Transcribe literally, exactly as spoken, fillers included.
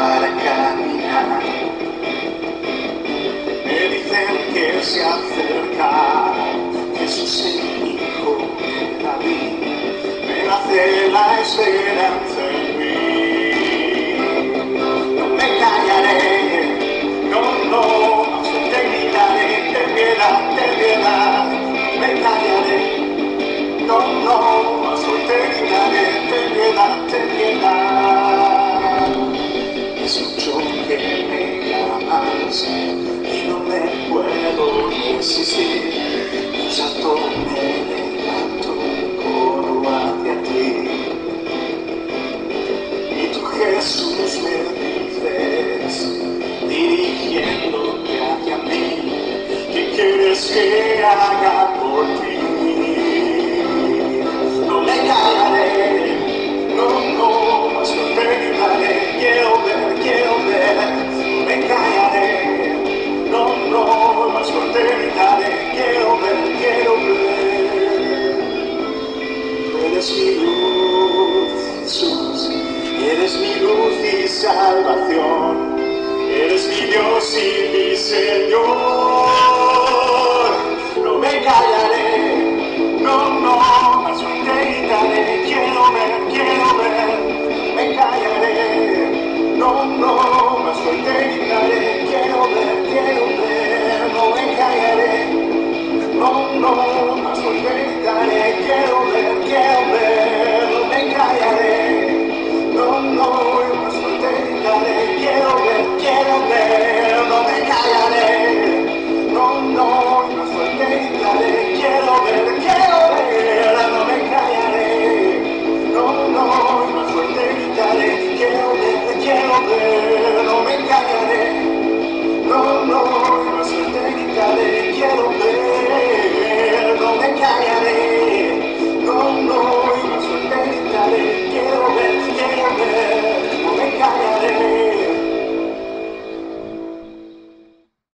para caminar. Me dicen que se acerca Jesús, el Hijo de David. Me nace la esperanza en mí. No me callaré, no, no, más te gritaré, ten piedad, ten piedad. No me callaré, no, no, más te gritaré, ten piedad, ten piedad. Es mucho que me llamas y no me puedo resistir. Un salto me levanto, corro hacia ti. Y tú, Jesús, me dices, dirigiéndote hacia mí, ¿qué quieres que haga por ti? No me callaré, no, no, más no te gritaré, quiero ver, quiero ver. No me callaré, no, no, más no te gritaré, quiero ver, quiero ver. Tú eres mi luz, Jesús, eres mi luz y salvación, eres mi Dios y mi Señor. No me callaré.